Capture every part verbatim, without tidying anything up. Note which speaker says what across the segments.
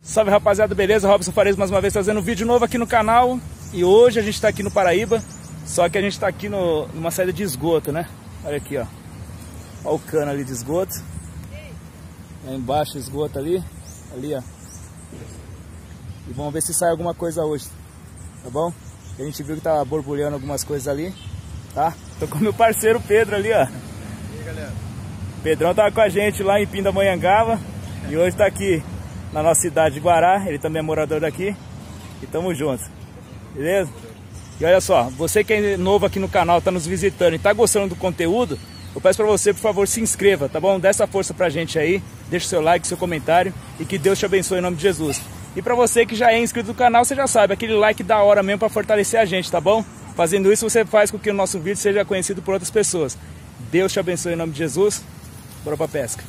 Speaker 1: Salve rapaziada, beleza? Robson Farias mais uma vez trazendo um vídeo novo aqui no canal. E hoje a gente tá aqui no Paraíba, só que a gente tá aqui no, numa saída de esgoto, né? Olha aqui, ó. Olha o cano ali de esgoto. Lá embaixo o esgoto ali. Ali, ó. E vamos ver se sai alguma coisa hoje, tá bom? A gente viu que tá borbulhando algumas coisas ali, tá? Tô com meu parceiro Pedro ali, ó.
Speaker 2: E aí, galera?
Speaker 1: Pedrão tava com a gente lá em Pindamonhangaba e hoje tá aqui na nossa cidade de Guará. Ele também é morador daqui e tamo junto, beleza? E olha só, você que é novo aqui no canal, tá nos visitando e tá gostando do conteúdo, eu peço pra você, por favor, se inscreva, tá bom? Dê essa força pra gente aí, deixa o seu like, seu comentário e que Deus te abençoe em nome de Jesus. E pra você que já é inscrito no canal, você já sabe, aquele like da hora mesmo pra fortalecer a gente, tá bom? Fazendo isso, você faz com que o nosso vídeo seja conhecido por outras pessoas. Deus te abençoe em nome de Jesus. Bora pra pesca.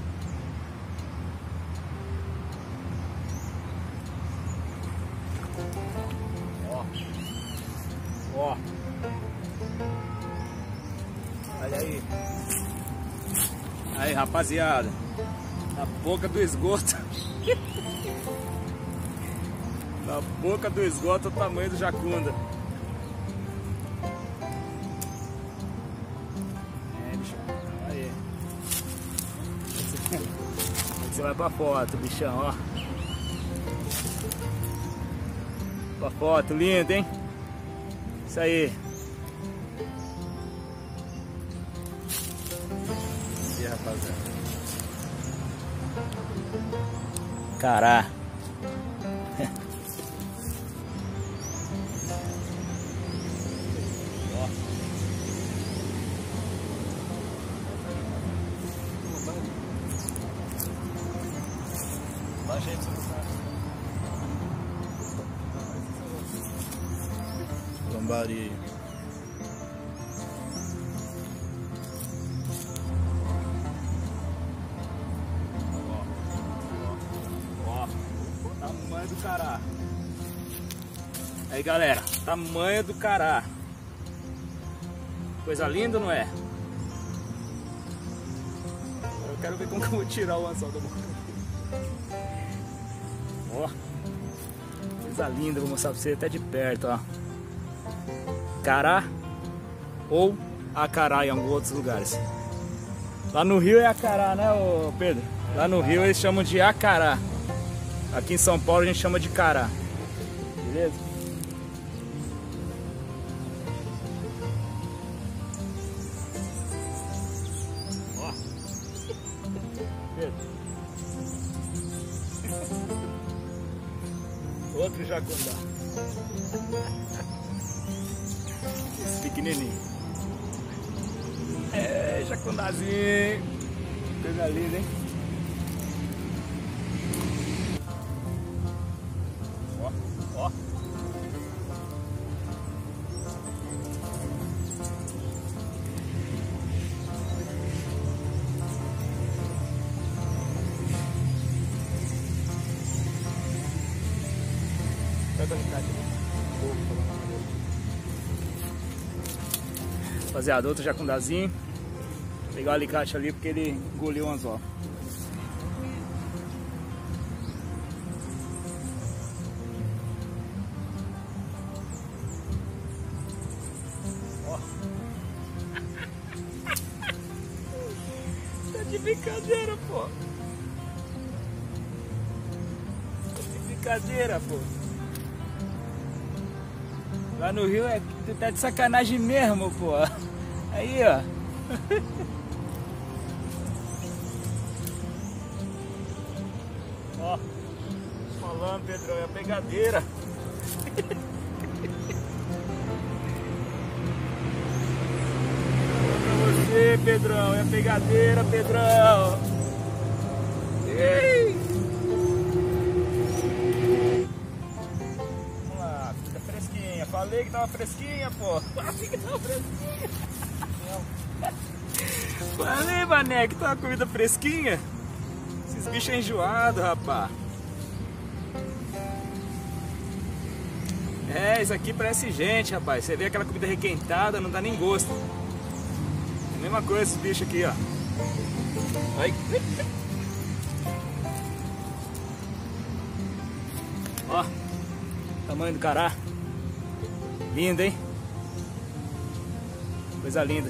Speaker 1: Ó. Ó. Olha aí. Aí, rapaziada. Na boca do esgoto. Na boca do esgoto, o tamanho do jacunda. É, bichão. Aí. Você vai pra foto, bichão, ó. Pra foto, lindo, hein? Isso aí.
Speaker 2: E aí, rapaziada?
Speaker 1: Cará.
Speaker 2: Baixa aí pra você não. Lambari.
Speaker 1: Ó, ó, tamanho do cará. Aí galera, tamanho do cará. Coisa linda, não é? Eu quero ver como que eu vou tirar o anzol da boca. Ó, coisa linda, vou mostrar pra você até de perto, ó. Cará ou acará em alguns outros lugares. Lá no Rio é acará, né, ô Pedro? Lá no Rio eles chamam de acará. Aqui em São Paulo a gente chama de cará. Beleza? Ó. Pedro. Outro jacundá. Esse pequenininho. É, jacundazinho. Coisa linda, hein? Ó, ó. Rapaziada, outro jacundazinho. Vou pegar o alicate ali porque ele engoliu o anzol. Ó. Tá de brincadeira, pô. Tá de brincadeira, pô. Lá no Rio é, tá de sacanagem mesmo, pô. Aí, ó. Ó. Falando, Pedrão, é a pegadeira. Pra você, Pedrão, é a pegadeira, Pedrão. Ei. Falei que tava fresquinha, pô. Falei que tava fresquinha. Falei, mané, que tava comida fresquinha. Esses bichos é enjoado, rapaz. É, isso aqui parece gente, rapaz. Você vê aquela comida requentada, não dá nem gosto. É a mesma coisa esses bichos aqui, ó. Ai. Ó, tamanho do cará. Lindo, hein? Coisa linda.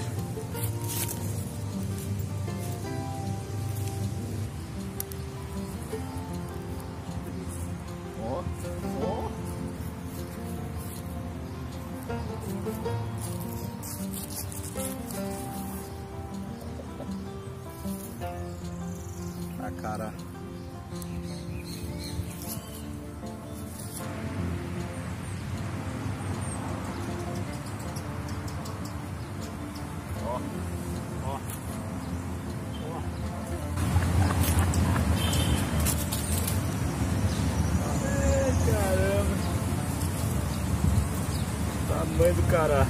Speaker 1: Ó, ó.
Speaker 2: A cara.
Speaker 1: Ó, ó, ó. Ai, caramba. Tamanho do cará.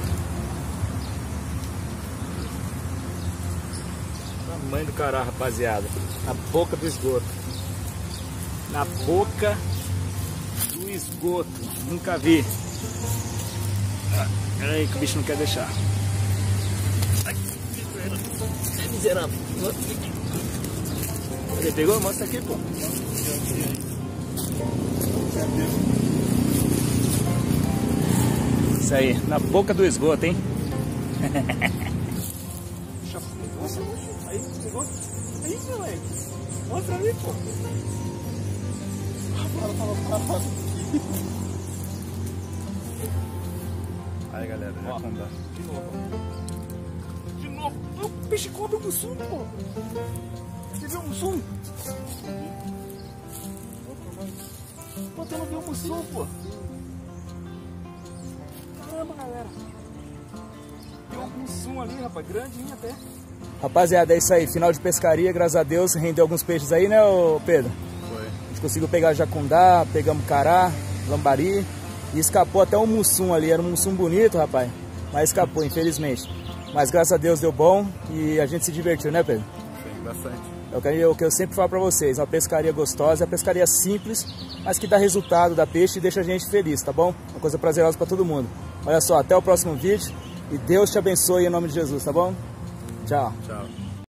Speaker 1: Tamanho do cará, rapaziada. Na boca do esgoto. Na boca do esgoto. Nunca vi. Ai, que o bicho não quer deixar. Ai, que miserável. Ele pegou? Mostra aqui, pô. Isso aí, na boca do esgoto, hein? Nossa, aí, pegou? Aí, moleque. Mostra ali, pô.
Speaker 2: Aí, galera, já
Speaker 1: Ó,
Speaker 2: conta.
Speaker 1: de novo. De novo. O peixe come o mussum, pô. Você viu o mussum? Pô, tu não viu o mussum, pô. Caramba, galera. Tem um mussum ali, rapaz. Grandinho até. Rapaziada, é isso aí. Final de pescaria, graças a Deus. Rendeu alguns peixes aí, né, ô Pedro?
Speaker 2: Foi.
Speaker 1: A gente conseguiu pegar jacundá, pegamos cará, lambari. E escapou até um mussum ali. Era um mussum bonito, rapaz. Mas escapou, infelizmente. Mas graças a Deus deu bom e a gente se divertiu, né, Pedro?
Speaker 2: Sim, bastante.
Speaker 1: É o que eu, o que eu sempre falo pra vocês. Uma pescaria gostosa, uma pescaria simples, mas que dá resultado, dá peixe e deixa a gente feliz, tá bom? Uma coisa prazerosa pra todo mundo. Olha só, até o próximo vídeo. E Deus te abençoe em nome de Jesus, tá bom? Tchau.
Speaker 2: Tchau.